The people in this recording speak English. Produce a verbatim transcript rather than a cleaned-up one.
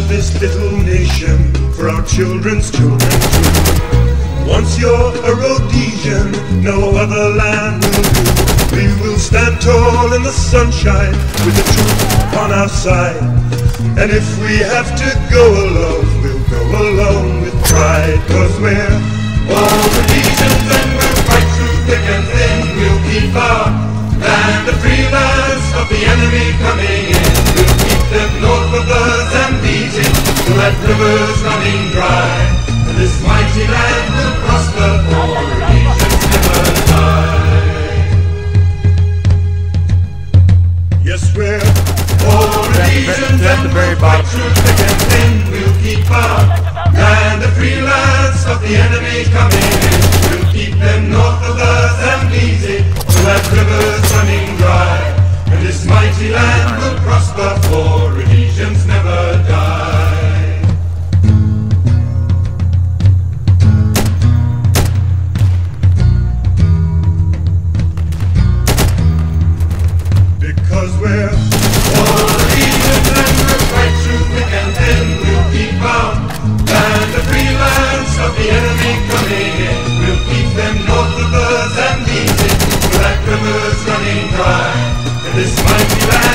this little nation for our children's children too. Once you're a Rhodesian, no other land will do. We will stand tall in the sunshine with the truth on our side. And if we have to go alone, we'll go alone with pride. Cause we're all Rhodesians and we'll fight through thick and thin. We'll keep our land the free lands, stop the enemy coming in. We'll keep them north of the Zambezi, we'll let rivers running dry. And this mighty land will prosper, for Rhodesians never die. Yes, we're all Rhodesians and we'll fight through thick and thin. We'll keep our land the free lands, stop the enemy coming in. We'll keep them north of the Zambezi, we'll let rivers running dry. And this mighty land will prosper, for Rhodesians never die. Because we're all Rhodesians and we'll fight through thick and thin. We'll keep our land the free land, stop the enemy coming in. We'll keep them north of the Zambezi, we'll let rivers running dry. And this mighty land